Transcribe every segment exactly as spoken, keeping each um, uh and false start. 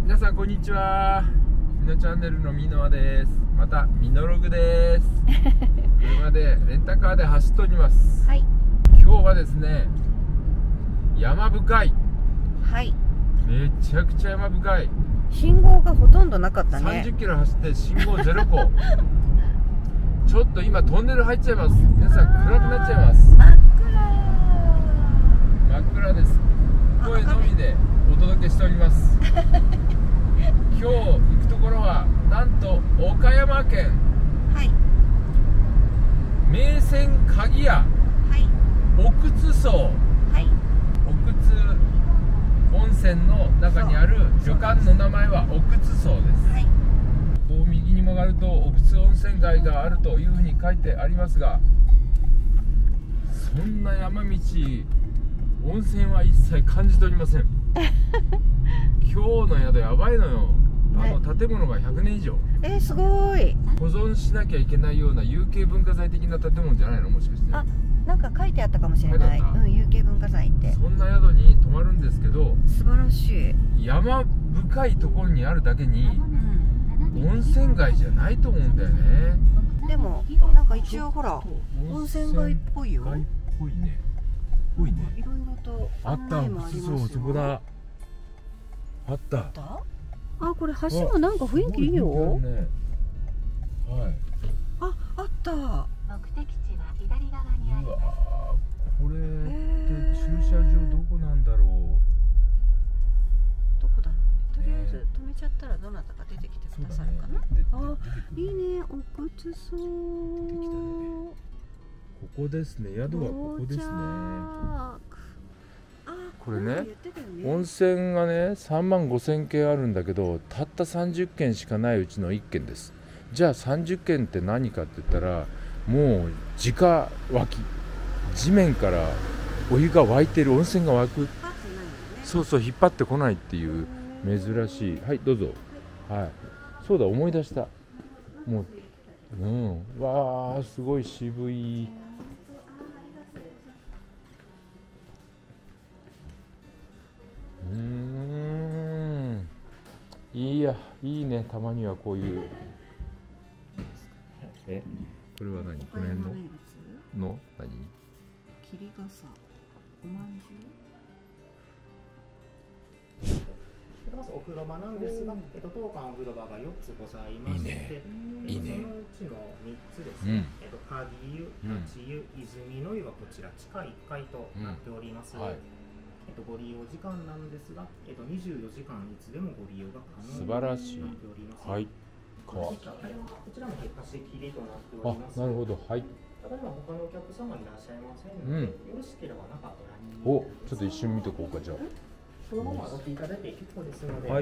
皆さんこんにちは。みのチャンネルのみのあです。またみのログです。車でレンタカーで走っております。 はい。 今日はですね、山深い。 はい。 めちゃくちゃ山深い。 信号がほとんどなかったね。 さんじゅっキロ走って信号ゼロ個。ちょっと今トンネル入っちゃいます。皆さん暗くなっちゃいます。 真っ暗。 真っ暗です。声のみでお届けしております。今日行くところはなんと岡山県、 はい。 名泉鍵屋はい。 奥津荘、 はい。 奥津温泉の中にある旅館の名前は奥津荘です。 はい。 こう右に曲がると奥津温泉街があるというふうに書いてありますが、そんな山道温泉は一切感じておりません。今日の宿やばいのよ。あの建物がひゃくねん以上、 えー、すごい。 保存しなきゃいけないような有形文化財的な建物じゃないの、もしかして。 あ、なんか書いてあったかもしれない。 書いてあった。 うん、有形文化財って。 そんな宿に泊まるんですけど、 素晴らしい。 山深いところにあるだけにうん。 温泉街じゃないと思うんだよね。 でもなんか一応ほら温泉街っぽいよ。 温泉街っぽいね。ぽいね。 いろいろとあった。 案内もありますよ。 そう、そこだ。あった。 あった？あ、これ橋もなんか雰囲気いいよ。 ね、はい。 あ、あった。 目的地は左側にありうわます。 ー、これって駐車場どこなんだろう。 どこだろうね。とりあえず止めちゃったらどなたか出てきてくださるかな。 ね、 あ、いいね。奥津荘。 出てきたね。ここですね。宿はここですね。これね、温泉がねさんまんごせんけんあるんだけど、たったさんじゅっけんしかないうちのいっけんです。じゃあさんじゅっけんって何かって言ったら、もう直湧き、地面からお湯が沸いてる、温泉が湧く、そうそう、引っ張ってこないっていう珍しい。はい、どうぞ。はい、そうだ、思い出した。もう、うん、わー、すごい渋い。うーん、いや、いいね、たまにはこういう。え、これは何？この辺のの何？ 霧がさ、おまんじゅう。 まずお風呂場なんですが、えっと当館お風呂場がよっつございまして、 いいね、いいね。 そのうちのみっつですね。うん、えっと鍵湯、立ち湯、泉の湯はこちら地下いっかいとなっております。うん、はい。えっと、ご利用時間なんですが、えっと、にじゅうよじかんいつでもご利用が可能になっております。 はい。 こちらも貸し切りとなっております。 あ、なるほど。はい。 ただいま他のお客様いらっしゃいませんので、うん、よろしければ中ご覧に。 お、ちょっと一瞬見とこうか、じゃあ。 そのまま開けていただいて結構ですので。はい。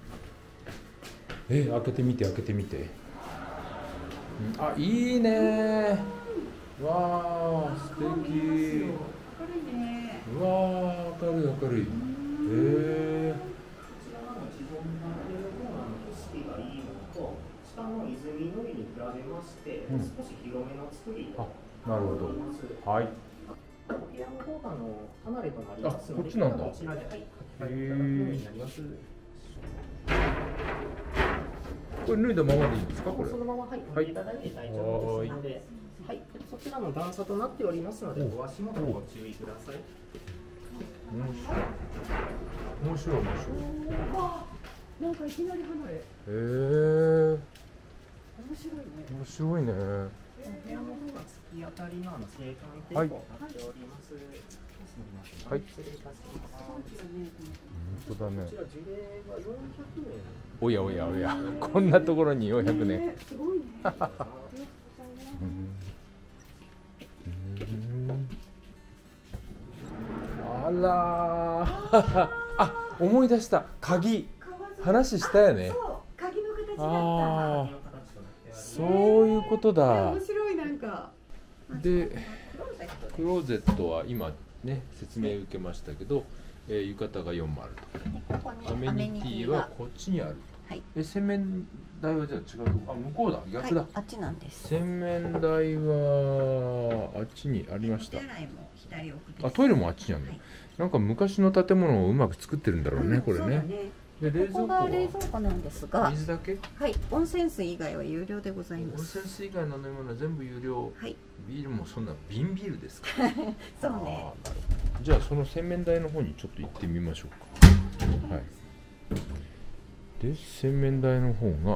え、開けてみて、開けてみて。あ、いいね。わあ、素敵。うわー、明るい明るい。へえ。こちらの自動になっている方の景色がいいのと、下の泉の湯に比べまして、うん、少し広めの作りとなっております。はい。お部屋の方があの離れとなりますので、こっちなんだ。こちらで、はい、へえ。これ脱いだままでいいんですか、これ？そのまま、はい、脱いでいただいて大丈夫ですので、はい、そちらの段差となっておりますので、お足元ご注意ください。面白い。面白い、面白い。わあ、なんかいきなり離れ。へえ。面白いね。面白いね。部屋の方が突き当たりのあの景観亭となっております。はい。失礼いたします。本当だね。こちら樹齢がよんひゃくねん。おやおやおや、こんなところによんひゃくねん。すごいね。あらーあ、思い出した。鍵話したよね。 鍵の形だった。 ああ、そういうことだ。 面白い。なんかで、クローゼットは今ね説明受けましたけど、えー、浴衣がよんもあると。アメニティはこっちにあると。はい、え、洗面台はじゃあ違うとこ、あ、向こうだ、逆だ、はい、 あっちなんです。 洗面台はあっちにありました。 手洗いも左奥です。 あ、トイレもあっちにあるの、はい、なんか昔の建物をうまく作ってるんだろうね、うん、これね。 でここが冷蔵庫なんですが、 水だけ？ はい、温泉水以外は有料でございま温す。 泉水以外の飲み物は全部有料。 はい。 ビールもそんな瓶ビールですか？ そうね。 あー、なるほど。じゃあその洗面台の方にちょっと行ってみましょうか。はい。で洗面台の方が、よ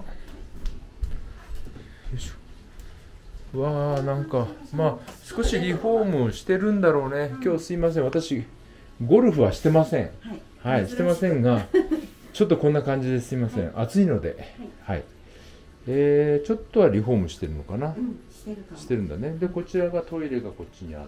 いしょ。うわー、なんかまあ少しリフォームしてるんだろうね。今日すいません、私ゴルフはしてません。はい、はい、してませんが、ちょっとこんな感じですいません。暑いので、はい。えー、ちょっとはリフォームしてるのかな。うん、してるかも。してるんだね。でこちらがトイレがこっちにあって、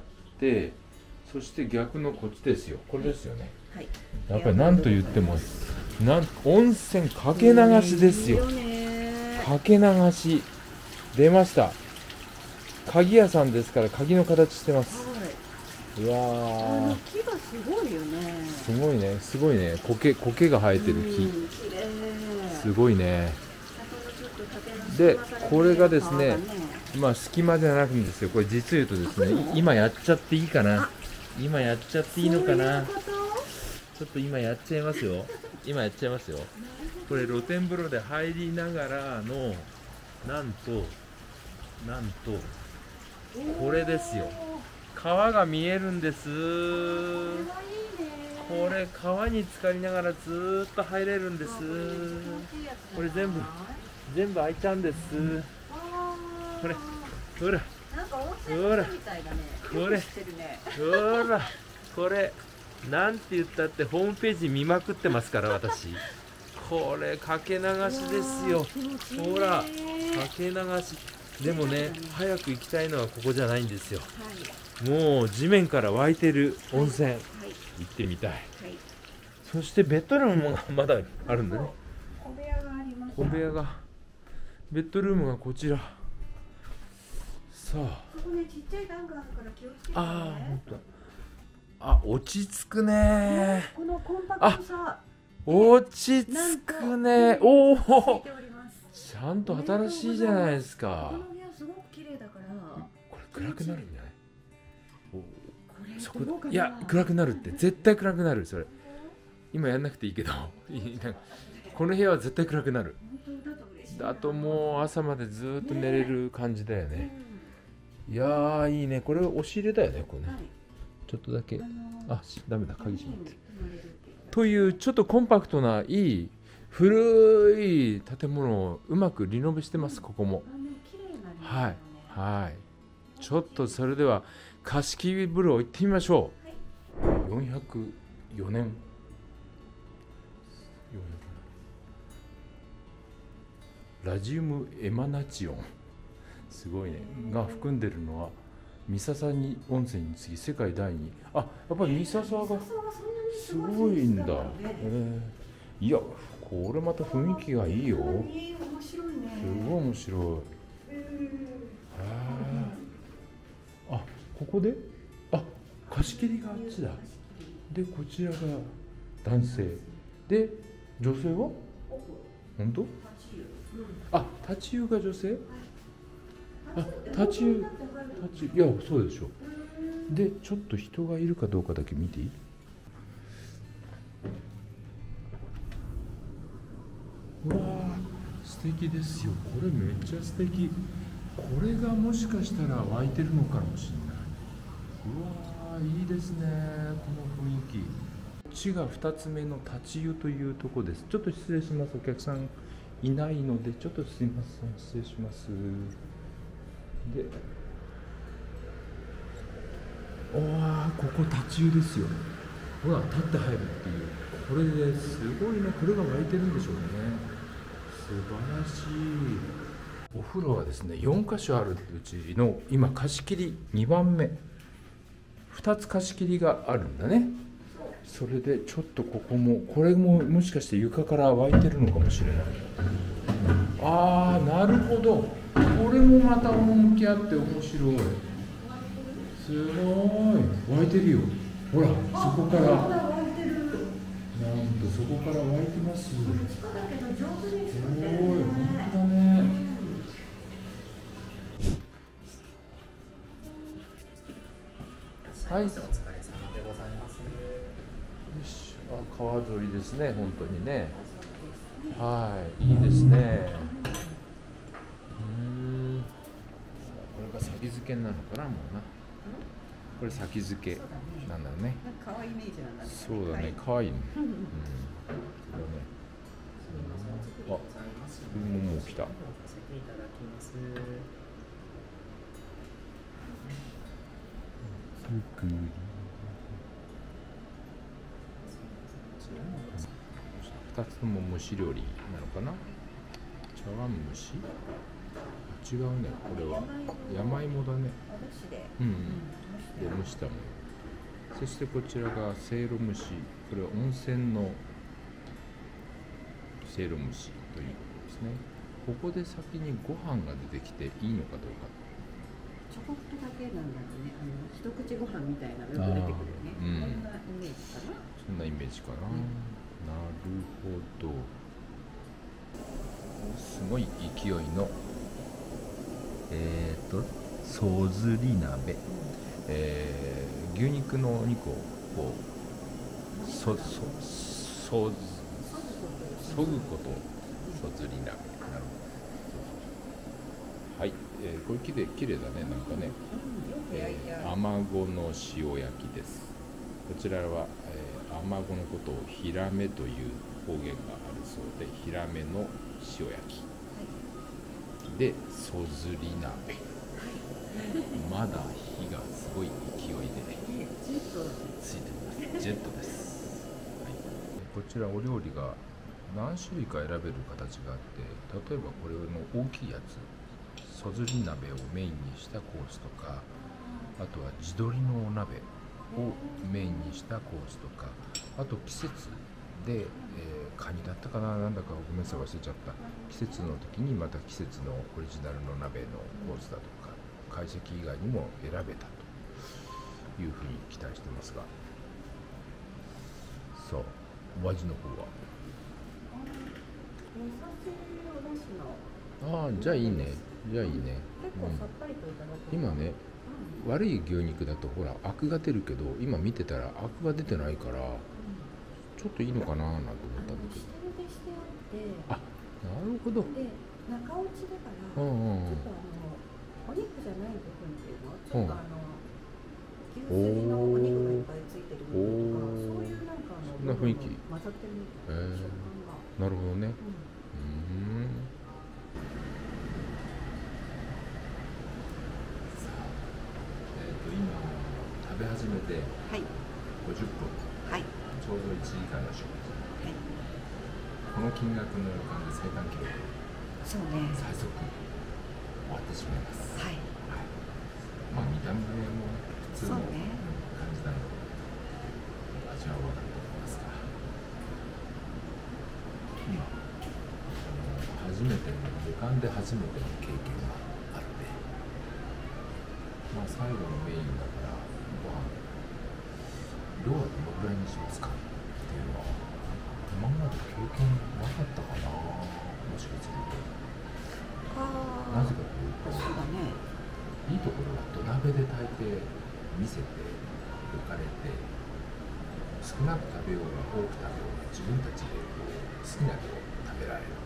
そして逆のこっちですよ。これですよね。はい。やっぱり何と言ってもなん温泉かけ流しですよ。かけ流し出ました。鍵屋さんですから鍵の形してます。はい、うわー、 木がすごいよね。 すごいね、すごいね。苔苔が生えてる木。すごいね。でこれがですね、まあ隙間じゃなくてですよ。これ実言うとですね、今やっちゃっていいかな。今やっちゃっていいのかな。ちょっと今やっちゃいますよ。今やっちゃいますよ。これ露天風呂で入りながらのなんとなんとこれですよ。川が見えるんです。これ川に浸かりながらずーっと入れるんです。これ全部全部開いちゃうんです。これほらほらこれほらこれなんて言ったってホームページ見まくってますから私。これかけ流しですよ。ほらかけ流し。でもね、早く行きたいのはここじゃないんですよ。もう地面から湧いてる温泉、行ってみたい。そしてベッドルームもまだあるんだね。 小部屋があります。 小部屋が、ベッドルームがこちら。さあ、 ここね、ちっちゃい段があるから気をつけてね。 ああ、本当だ。あ、落ち着くね。 このコンパクトさ。 落ち着くね。おお、 ついております。 ちゃんと新しいじゃないですか。 この部屋すごく綺麗だから。 これ暗くなるんじゃない？お、 これそこ、いや暗くなるって絶対暗くなる。それ今やんなくていいけどこの部屋は絶対暗くなる。だともう朝までずっと寝れる感じだよね。いやーいいね。これ押し入れだよね。これね、ちょっとだけ、あ、ダメだ、鍵閉まってるというちょっとコンパクトないい古い建物をうまくリノベしてます。ここもはいはい。ちょっとそれでは貸し切り風呂行ってみましょう。よんひゃくよねんラジウムエマナチオン、すごいね、が含んでるのは三笹に温泉に次ぎ世界だいにい。あ、やっぱり三笹がすごいんだ。えー、いやこれまた雰囲気がいいよ。すごい面白い。ああ、ここで、あ、貸し切りがあっちだ。でこちらが男性で、女性は本当？あ、立ち湯が女性？あ、立ち湯、立ち湯、いやそうでしょ。でちょっと人がいるかどうかだけ見ていい？うわー素敵ですよ。これめっちゃ素敵。これがもしかしたら湧いてるのかもしれない。うわーいいですね、この雰囲気。こっちがふたつめの立ち湯というところです。ちょっと失礼します。お客さんいないのでちょっとすいません、失礼します。で、おー、ここ立ち湯ですよ。ほら立って入るっていう、これですごいね。これが湧いてるんでしょうね。素晴らしい。お風呂はですねよんか所あるうちの今貸し切りにばんめ、ふたつ貸し切りがあるんだね。それでちょっとここも、これももしかして床から湧いてるのかもしれない。あー、なるほど。これもまた趣あって面白い。すごい湧いてるよ。ほらそこから、なんとそこから湧いてます。すごい、本当だね。はい、お疲れ様でございます。よし、あ、川沿いですね、本当にね。 はい、いいですね。うん。これが先付けになるのかな、もうな。これ先付けなんだね。 可愛いイメージなんだね。 そうだね、可愛いね。うん。そうだね。あ、もう来た。二つとも蒸し料理なのかな。茶碗蒸し。違うね、これは山芋だね。うん、うん、で蒸したもの。そしてこちらがせいろ蒸し。これは温泉のせいろ蒸しということですね。ここで先にご飯が出てきていいのかどうか。 ちょこっとだけなんだろうね。あの一口ご飯みたいなのが出てくるね。うん、そんなイメージかな。 そんなイメージかな。うん、なるほど。すごい勢いのえっ、ー、とそずり鍋、えー、牛肉のお肉をこうそそそそぐことそずり鍋。なるほど。はい、えー、これきれいきれいだね、なんかね。えー、アマゴの塩焼きです。こちらは、えー、アマゴのことをヒラメという方言があるそうで、ヒラメの塩焼きでそずり鍋。まだ火がすごい勢いでついてます。ジェットです、はい。こちらお料理が何種類か選べる形があって、例えばこれの大きいやつそずり鍋をメインにしたコースとか、あとは地鶏のお鍋をメインにしたコースとか、あと季節で、えー、カニだったかな、なんだかごめんなさい忘れちゃった。季節の時にまた季節のオリジナルの鍋のコースだとか、懐石以外にも選べたというふうに期待してますが、そう、お味の方は。ああ、じゃあいいね、じゃあいいね。うん、今ね、悪い牛肉だとほらアクが出るけど、今見てたらアクが出てないから、ちょっといいのかななんて思ったんだけど。あ、なるほど。 で、中落ちだから、うんうんうん、ちょっとあのお肉じゃない部分っていうのはちょっとあの、うん、牛すじのお肉がいっぱいついてる部分とか、そういうなんかあのそんな雰囲気混ざってるみたいな食感が。 なるほどね。うん。うーん。さあ、えっと今食べ始めてごじゅっぷん。はい。ちょうどいちじかんの食事。はい。この金額の予感で最短記録。 そうね。 最速終わってしまいます。はい。はい、まあ見た目も普通の感じなので、味は分かると思いますが、今初めての旅館で初めての経験があって、まあ最後のメインだからご飯量はどのくらいにしますかっていうのは今まで経験なかったかな、もしかすると。なぜかというと、そうだね、いいところは土鍋で炊いて見せて置かれて、少なく食べようが多く食べようが自分たちでこう好きな量を食べられる。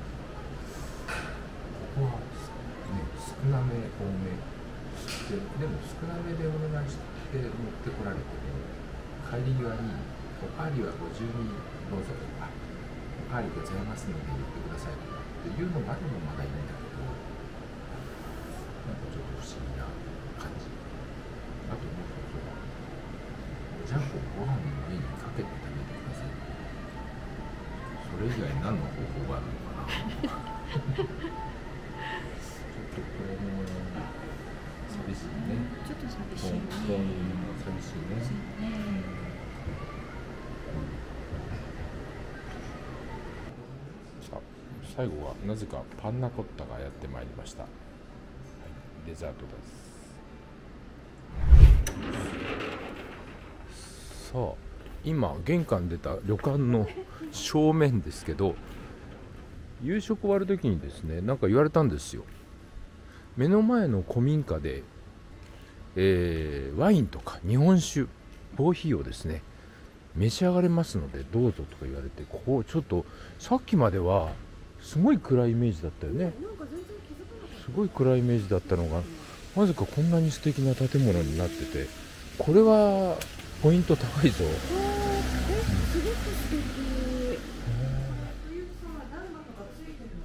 ここは、ね、少なめ多めで、でも少なめでお願いして持ってこられても、帰り際におかわりはご自由にどうぞとか、おかわりございますので言ってくださいとかっていうのがあればまだいいんだけど、なんかちょっと不思議な感じ。あともう一つは、おじゃこをご飯の上にかけて食べてください。それ以外何の方法があるのかな。ちょっとこれも寂しいね。ちょっと寂しいね。そう寂しいね。さあ、最後はなぜかパンナコッタがやってまいりました。はい、デザートです。さあ、今玄関出た旅館の正面ですけど、夕食終わる時にですね、なんか言われたんですよ。目の前の古民家で、えー、ワインとか日本酒、コーヒーをですね召し上がれますのでどうぞとか言われて、ここちょっとさっきまではすごい暗いイメージだったよね。 なんか全然気づかなかった。 すごい暗いイメージだったのが、なぜかこんなに素敵な建物になってて、これはポイント高いぞ。 え、すごく素敵。冬さ、暖炉とかついてる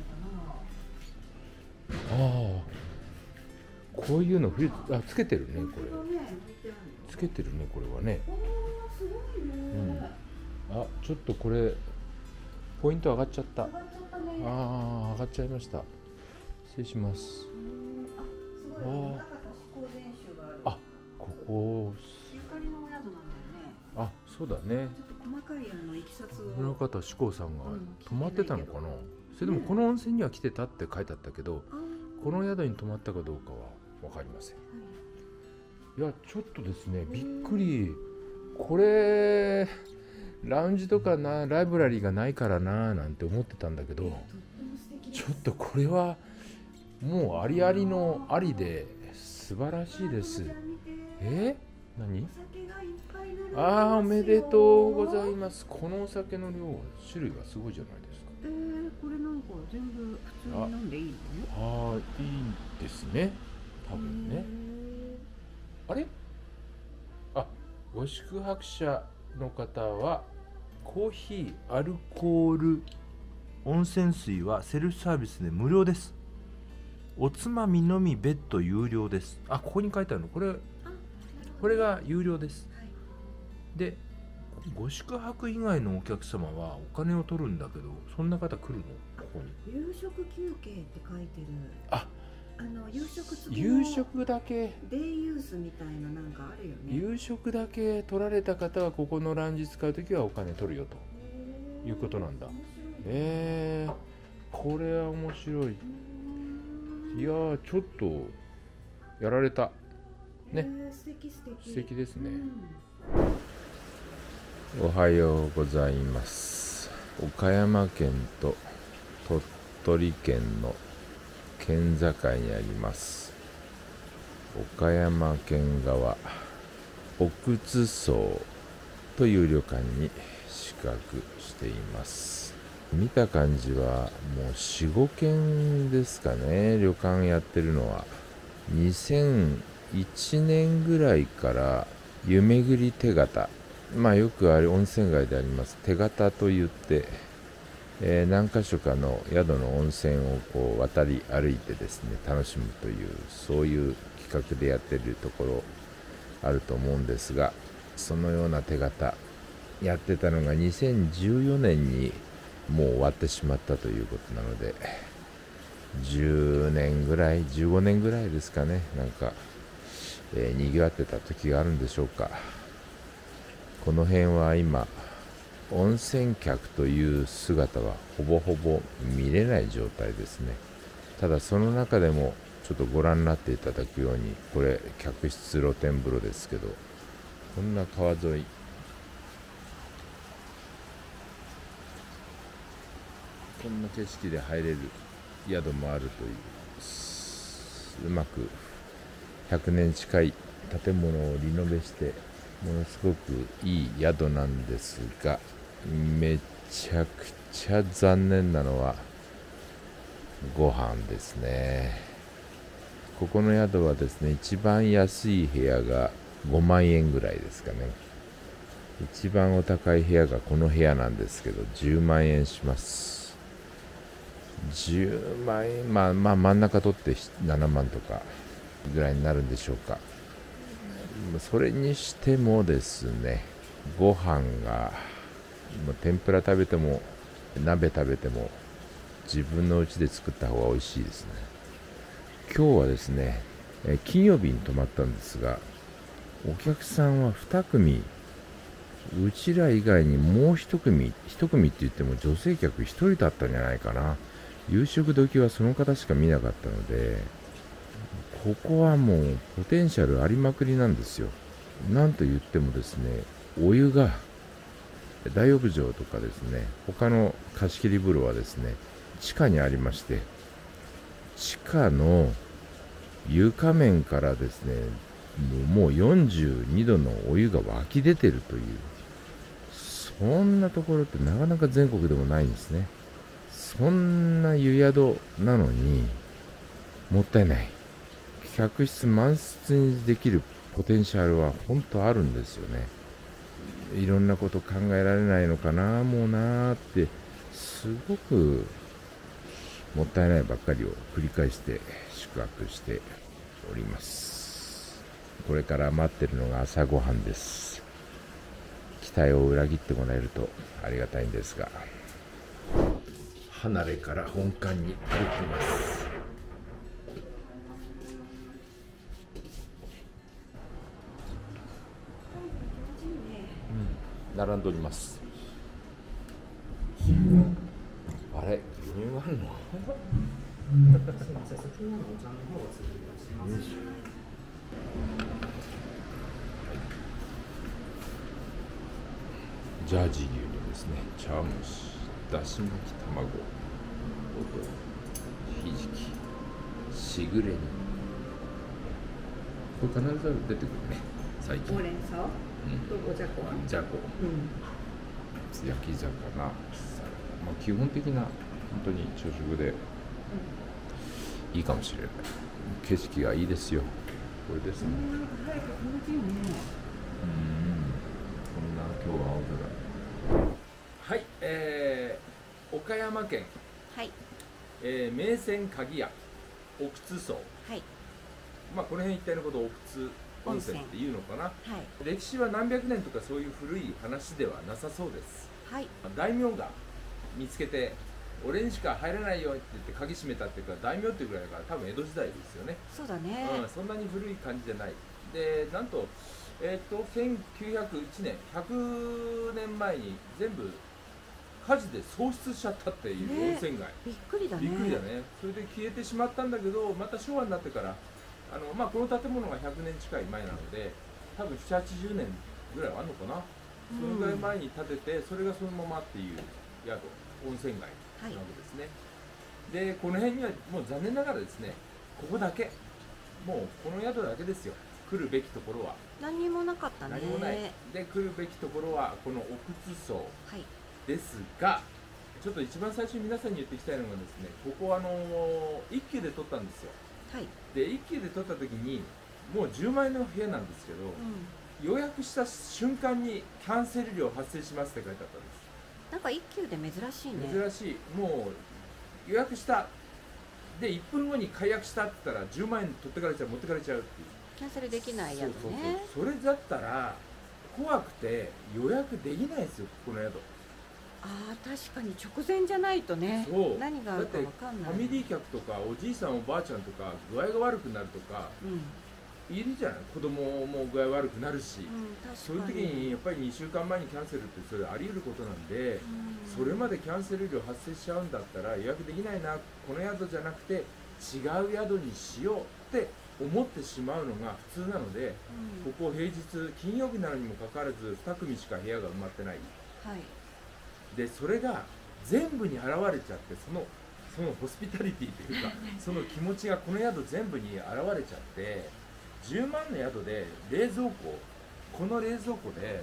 のかな。 ああ、こういうの冬あつけてるね、これ。 本当だね、置いてあるよ。 つけてるね、これはね。 おー、すごいね。 あ、ちょっとこれポイント上がっちゃった。 上がっちゃったね。 ああ、上がっちゃいました。失礼します。 うん、あ、すごい。中田志功全集がある。 あ、ここ、 ゆかりのお宿なんだよね。 あ、そうだね。 ちょっと細かいあのいきさつを。 村方志功さんがうん泊まってたのかな。それでもこの温泉には来てたって書いてあったけど、 あー、 この宿に泊まったかどうかは分かりません。いや、ちょっとですね、びっくり。これラウンジとかな、ライブラリーがないからななんて思ってたんだけど、 とっても素敵です。 ちょっとこれはもうありありのありで素晴らしいです。えー、何？ お酒がいっぱい並んでますよ。 ああ、おめでとうございます。このお酒の量、種類がすごいじゃないですか。 えー、これなんか全部普通に飲んでいいの？ ああ、いいですね。多分ね。あれ？あ、ご宿泊者の方はコーヒー、アルコール、温泉水はセルフサービスで無料です。おつまみのみ別途有料です。あ、ここに書いてあるの、これこれが有料です。 はい。 で、ご宿泊以外のお客様はお金を取るんだけど、そんな方来るの？ここに夕食休憩って書いてる。 あ、 あの夕食付きの夕食だけデイユースみたいななんかあるよね。 夕食だけ取られた方はここのランジ使うときはお金取るよということなんだ。えー、これは面白い。いやー、ちょっとやられたね。 えー、素敵素敵。 素敵ですね。 うん、 おはようございます。岡山県と鳥取県の県境にあります岡山県側奥津荘という旅館に宿泊しています。見た感じはもう よん、ごけんですかね。旅館やってるのはにせんいちねんぐらいから湯巡り手形、まあよくある温泉街であります手形といって、えー、何か所かの宿の温泉をこう渡り歩いてですね楽しむという、そういう企画でやってるところあると思うんですが、そのような手形やってたのがにせんじゅうよねんにもう終わってしまったということなので、じゅうねんぐらいじゅうごねんぐらいですかね、なんか、えー、にぎわってた時があるんでしょうか。この辺は今温泉客という姿はほぼほぼ見れない状態ですね。ただその中でもちょっとご覧になっていただくように、これ客室露天風呂ですけど、こんな川沿い、こんな景色で入れる宿もあるという、うまくひゃくねん近い建物をリノベしてものすごくいい宿なんですが、めちゃくちゃ残念なのはご飯ですね。ここの宿はですね、一番安い部屋がごまんえんぐらいですかね。一番お高い部屋がこの部屋なんですけどじゅうまんえんします。じゅうまんえん、まあまあ真ん中取ってななまんとかぐらいになるんでしょうか。それにしてもですね、ご飯が天ぷら食べても鍋食べても自分の家で作った方が美味しいですね。今日はですね、金曜日に泊まったんですが、お客さんはにくみ、うちら以外にもういち組、いち組って言っても女性客ひとりだったんじゃないかな。夕食時はその方しか見なかったので、ここはもうポテンシャルありまくりなんですよ。なんと言ってもですね、お湯が大浴場とかですね、他の貸し切り風呂はですね地下にありまして、地下の床面からですねもうよんじゅうにどのお湯が湧き出てるという、そんなところってなかなか全国でもないんですね。 そんな湯宿なのにもったいない。客室満室にできるポテンシャルは本当あるんですよね。いろんなこと考えられないのかなもうなーってすごくもったいないばっかりを繰り返して宿泊しております。これから待ってるのが朝ごはんです。期待を裏切ってもらえるとありがたいんですが、離れから本館に歩きます。うん、並んでおります。あれ、牛乳があるの？ すみません、そちらのお茶の方を失礼いたします。 ジャージー牛乳ですね。茶蒸し、だし巻き卵、ひじき、しぐれ煮。これ必ず出てくるね、最近。 ほうれん草とおじゃこ。 じゃこ、 うん、 焼き魚、まあ、基本的な本当に朝食でいいかもしれない。景色がいいですよ。これですね。 なんか早く気持ちいいね。 うん、こんな今日は青空。はい、えー、岡山県、 はい、 えー、名泉鍵屋奥津荘、 はい、 まあこの辺一帯のことを奥津温泉っていうのかな。 はい、 歴史は何百年とかそういう古い話ではなさそうです。 はい、 大名が見つけて俺にしか入れないよって言って鍵閉めたっていうか、大名っていうぐらいだから多分江戸時代ですよね。 そうだね、 うん、そんなに古い感じじゃない。でなんとえっ、ー、とせんきゅうひゃくいちねん、ひゃくねんまえに全部火事で喪失しちゃったっていう温泉街、 ね、びっくりだね。 びっくりだね。それで消えてしまったんだけど、また昭和になってからあの、まあ、この建物がひゃくねん近い前なので多分ななじゅうはちじゅうねんぐらいはあるのかな、うん、そのぐらい前に建てて、それがそのままっていう宿、温泉街なわけですね、はい、でこの辺にはもう残念ながらですね、ここだけ、もうこの宿だけですよ、来るべきところは。 何にもなかったね。 何もないで、来るべきところはこの奥津荘、 はい、ですが、ちょっと一番最初に皆さんに言っていきたいのがですね、ここあの一級で取ったんですよ。はい、で一級で取った時にもうじゅうまんえんの部屋なんですけど、うん、予約した瞬間にキャンセル料発生しますって書いてあったんです。 なんか一級で珍しいね。 珍しい。もう予約したでいっぷんごに解約したって言ったらじゅうまんえん取ってかれちゃう、持ってかれちゃうっていう。 キャンセルできないやつね。 そうそうそう、それだったら怖くて予約できないですよ、この宿。 ああ、確かに直前じゃないとね、そう何があるか分かんない。 ファミリー客とかおじいさんおばあちゃんとか具合が悪くなるとか、うん、いるじゃない。子供も具合悪くなるし、うん、そういう時にやっぱりにしゅうかんまえにキャンセルってそれあり得ることなんで、うん、それまでキャンセル料発生しちゃうんだったら予約できないな、この宿じゃなくて違う宿にしようって思ってしまうのが普通なので、うん、ここ平日金曜日なのにもかかわらずに組しか部屋が埋まってない、はい、でそれが全部に現れちゃって、そのそのホスピタリティというかその気持ちがこの宿全部に現れちゃって、じゅうまんの宿で冷蔵庫、この冷蔵庫で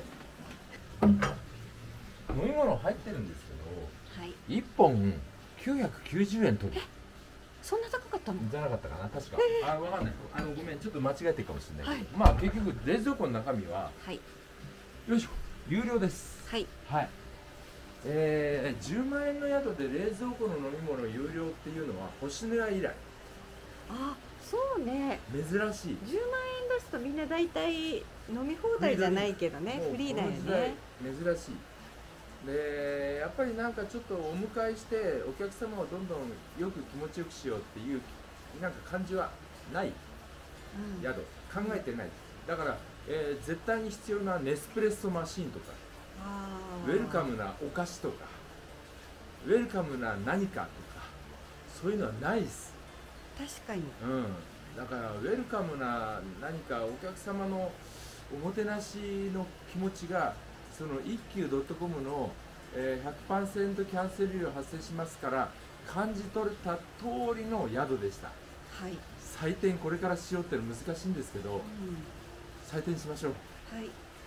飲み物入ってるんですけど、はい、いっぽんきゅうひゃくきゅうじゅうえん取る。 そんな高かったのじゃなかったかな、確か。えー、あ、わかんない。あの、ごめん、ちょっと間違えてるかもしれないけど、はい、まあ、結局冷蔵庫の中身は、はい、よいしょ、有料です。はい。はい。えー、じゅうまんえんの宿で冷蔵庫の飲み物有料っていうのは星のや以来。 あ、そうね。 珍しい。 じゅうまんえん出すとみんな大体飲み放題じゃないけどね、フリーだよね。 珍しい。でやっぱりなんかちょっとお迎えしてお客様をどんどんよく気持ちよくしようっていうなんか感じはない、うん、宿考えてない。だから、えー、絶対に必要なネスプレッソマシーンとか、ウェルカムなお菓子とか、ウェルカムな何かとか、そういうのはないです。 確かに、 うん、だからウェルカムな何かお客様のおもてなしの気持ちがその一休 .com の、えー、ひゃくパーセント キャンセル料発生しますから感じ取れた通りの宿でした。はい、採点これからしようっての難しいんですけど、うん、採点しましょう。はい、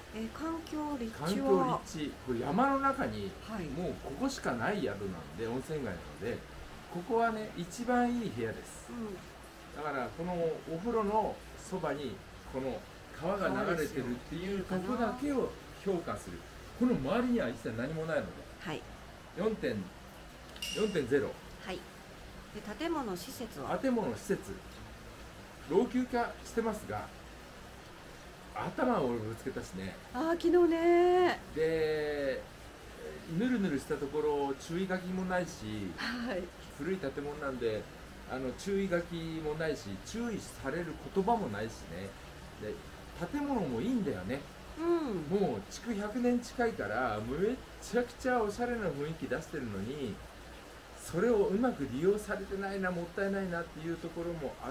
えー、環境立環地は境立地、これ山の中に、 はい、 もうここしかない宿なんで、温泉街なので、ここはね一番いい部屋です。 うん、 だからこのお風呂のそばにこの川が流れてるっていうとこだけを評価する。この周りには一切何もないので、 はい、 よんてんゼロ、 はい、で建物施設は建物施設老朽化してますが、頭を俺ぶつけたしね。 ああ、昨日ね。 でぬるぬるしたところ注意書きもないし、 はい、 古い建物なんであの注意書きもないし、注意される言葉もないしね。で建物もいいんだよね。 うん、 もう築ひゃくねん近いからめっちゃくちゃおしゃれな雰囲気出してるのに、それをうまく利用されてないな、もったいないなっていうところもあって。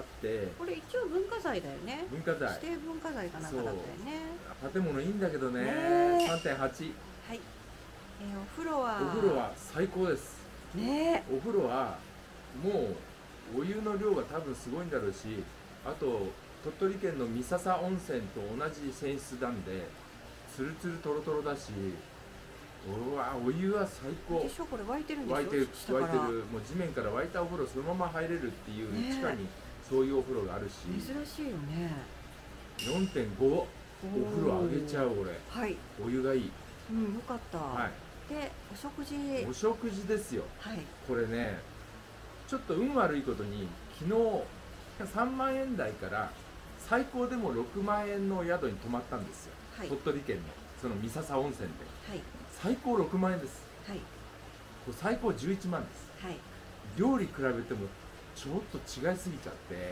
これ一応文化財だよね。 文化財、 指定文化財かなんかだったよね。 建物いいんだけどね。 ねさんてんはち、 はい、えー、お風呂はお風呂は最高ですね。 お風呂はもうお湯の量が多分すごいんだろうし、あと鳥取県の三笹温泉と同じ泉質なんでツルツルトロトロだし、うわお湯は最高でしょ。これ沸いてるんでしょ。 沸いてる下から沸いてる。もう地面から沸いたお風呂そのまま入れるっていう、 ね、 地下にそういうお風呂があるし、 珍しいよね。 よんてんご お風呂あげちゃう俺。 はい、 お湯がいい。 うん、よかった、 はい、 でお食事お食事ですよ。 はい、 これねちょっと運悪いことに昨日さんまんえん台から最高でもろくまんえんの宿に泊まったんですよ、はい、鳥取県のその三笹温泉で、はい、最高ろくまんえんです、はい、これ最高じゅういちまんです、はい、料理比べてもちょっと違いすぎちゃって、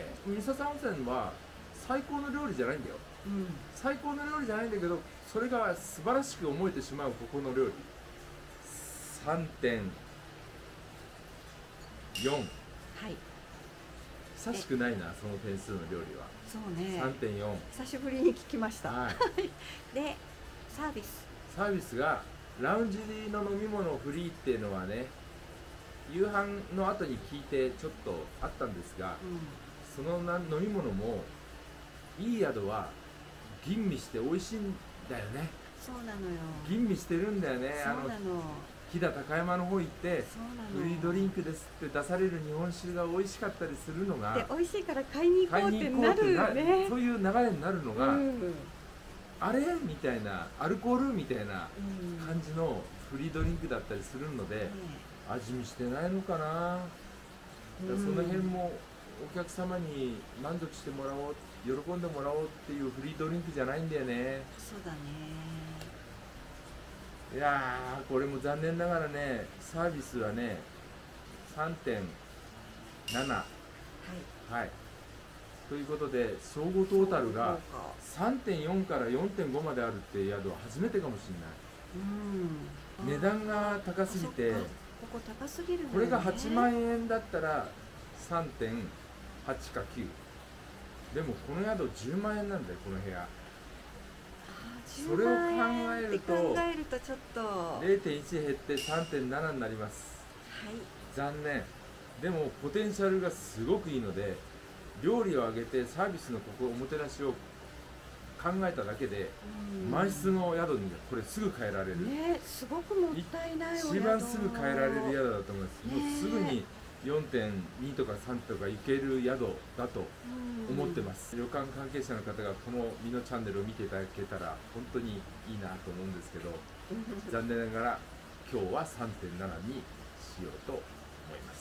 三笹温泉は最高の料理じゃないんだよ、うん、最高の料理じゃないんだけど、それが素晴らしく思えてしまうここの料理 さんてんよん、はい、久しくないなその点数の料理は。 そうね、 さんてんよん、 久しぶりに聞きました、はい、でサービスサービスがラウンジの飲み物フリーっていうのはね、夕飯の後に聞いてちょっとあったんですが、うん、そのな飲み物もいい宿は吟味して美味しいんだよね。 そうなのよ、 吟味してるんだよね。 そうなの、 あの飛騨高山の方行ってフリードリンクですって出される日本酒が美味しかったりするのが、 で美味しいから買いに行こうってなるよね。 そういう流れになるのが、うん、あれみたいなアルコールみたいな感じのフリードリンクだったりするので、うん、味見してないのかな、うん、その辺もお客様に満足してもらおう、喜んでもらおうっていうフリードリンクじゃないんだよね。 そうだね。 いやーこれも残念ながらね、サービスはね さんてんなな、はい、はい、ということで総合トータルが さんてんよん から よんてんご まであるって宿は初めてかもしれない。うん、値段が高すぎて、 ここ高すぎるね。 これがはちまんえんだったら さんてんはち かきゅう、でもこの宿じゅうまんえんなんだよこの部屋。それを考えると考えるとちょっとれいてんいち 減って さんてんなな になります。はい、残念。でもポテンシャルがすごくいいので、料理を上げてサービスのここおもてなしを考えただけで満室の宿にこれすぐ変えられる。 ね、すごくもったいないお宿。 一番すぐ変えられる宿だと思います。もうすぐに よんてんに とかさんとか行ける宿だと思ってます。旅館関係者の方がこのミノチャンネルを見ていただけたら本当にいいなと思うんですけど、残念ながら今日は さんてんなな にしようと思います。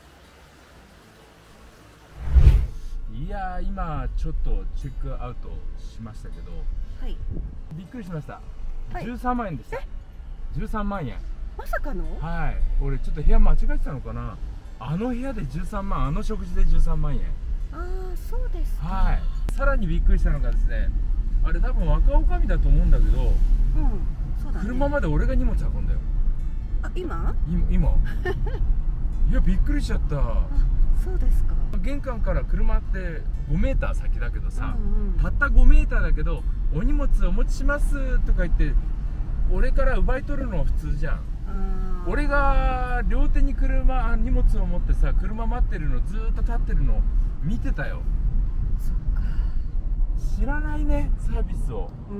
いやー今ちょっとチェックアウトしましたけど、はい、びっくりしました、はい、じゅうさんまんえんでした。じゅうさんまんえん、 まさかの。 はい、俺ちょっと部屋間違えてたのかな。あの部屋でじゅうさんまん、あの食事でじゅうさんまんえん。 ああ、そうですか。 はい。さらにびっくりしたのがですね、あれ多分若女将だと思うんだけど、うん、そうだね、車まで俺が荷物運んだよ。 あ、今？ 今。今いや、びっくりしちゃった。あ、 そうですか。 玄関から車ってごメーター先だけどさ、うんうん、たったごメーターだけど、お荷物お持ちしますとか言って俺から奪い取るのは普通じゃん。俺が両手に車荷物を持ってさ、車待ってるのずーっと立ってるの見てたよ。 そっか。 知らないねサービスを。 うん、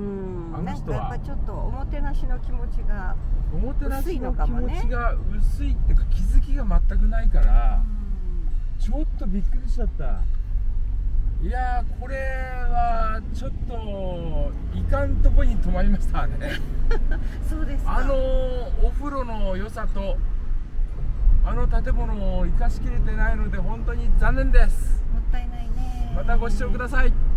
あの人はなんかやっぱちょっとおもてなしの気持ちがおもてなしの気薄いのかもね持ちが薄いっていうか気づきが全くないから、ちょっとびっくりしちゃった。いやー、これはちょっといかんとこに泊まりましたね。 そうですか。 あのお風呂の良さとあの建物を生かしきれてないので本当に残念です。 もったいないね。 またご視聴ください。